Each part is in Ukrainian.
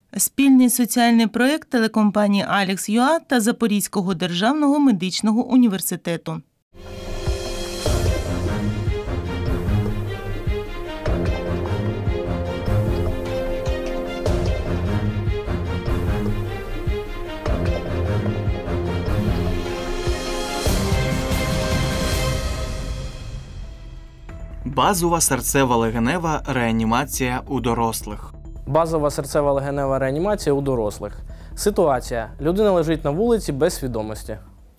Спільний соціальний проєкт телекомпанії «Алекс.ЮА» та Запорізького державного медичного університету. Базова серцево-легенева реанімація у дорослих. Базова серцево-легенева реанімація у дорослих. Ситуація. Людина лежить на вулиці без свідомості.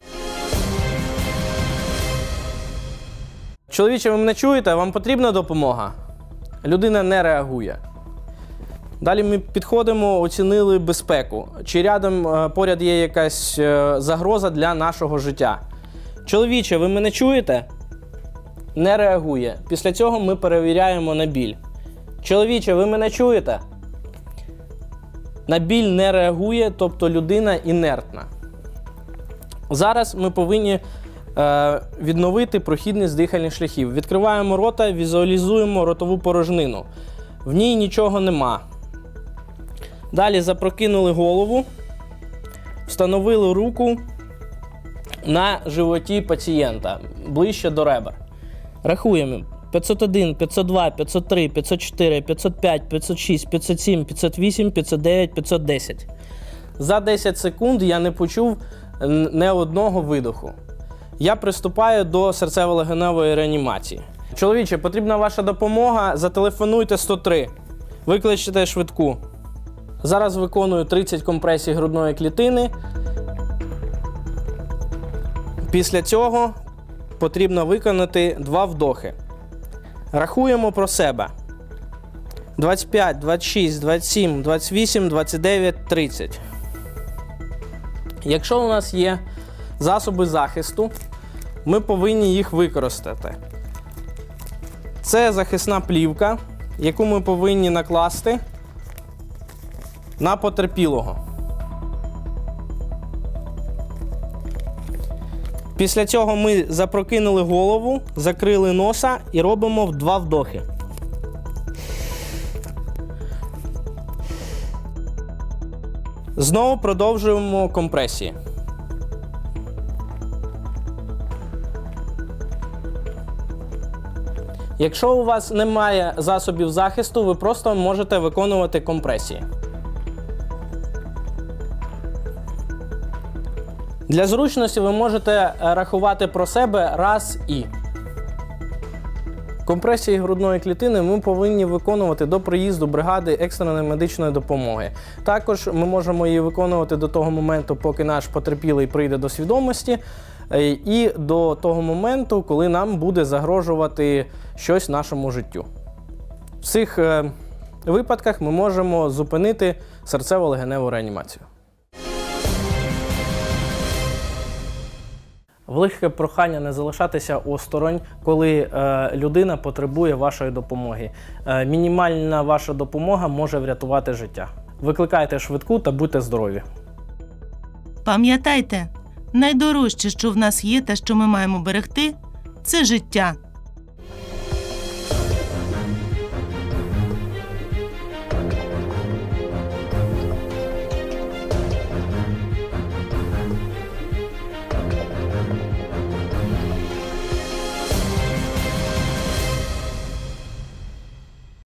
Чоловіче, ви мене чуєте? Вам потрібна допомога? Людина не реагує. Далі ми підходимо, оцінили безпеку. Чи поряд є якась загроза для нашого життя? Чоловіче, ви мене чуєте? Не реагує. Після цього ми перевіряємо на біль. Чоловіче, ви мене чуєте? На біль не реагує, тобто людина інертна. Зараз ми повинні відновити прохідність дихальних шляхів. Відкриваємо рота, візуалізуємо ротову порожнину. В ній нічого нема. Далі запрокинули голову, встановили руку на животі пацієнта, ближче до ребер. Рахуємо. 501, 502, 503, 504, 505, 506, 507, 508, 509, 510. За 10 секунд я не почув не одного видоху. Я приступаю до серцево-легеневої реанімації. Чоловіче, потрібна ваша допомога, зателефонуйте 103. Викличте швидку. Зараз виконую 30 компресій грудної клітини. Після цього потрібно виконати 2 вдохи. Рахуємо про себе. 25, 26, 27, 28, 29, 30. Якщо у нас є засоби захисту, ми повинні їх використати. Це захисна плівка, яку ми повинні накласти на потерпілого. Після цього ми запрокинули голову, закрили носа і робимо 2 вдохи. Знову продовжуємо компресії. Якщо у вас немає засобів захисту, ви просто можете виконувати компресії. Для зручності ви можете рахувати про себе раз і. Компресії грудної клітини ми повинні виконувати до приїзду бригади екстреної медичної допомоги. Також ми можемо її виконувати до того моменту, поки наш потерпілий прийде до свідомості, і до того моменту, коли нам буде загрожувати щось нашому життю. В цих випадках ми можемо зупинити серцево-легеневу реанімацію. Велике прохання не залишатися осторонь, коли людина потребує вашої допомоги. Мінімальна ваша допомога може врятувати життя. Викликайте швидку та будьте здорові. Пам'ятайте, найдорожче, що в нас є та що ми маємо берегти – це життя.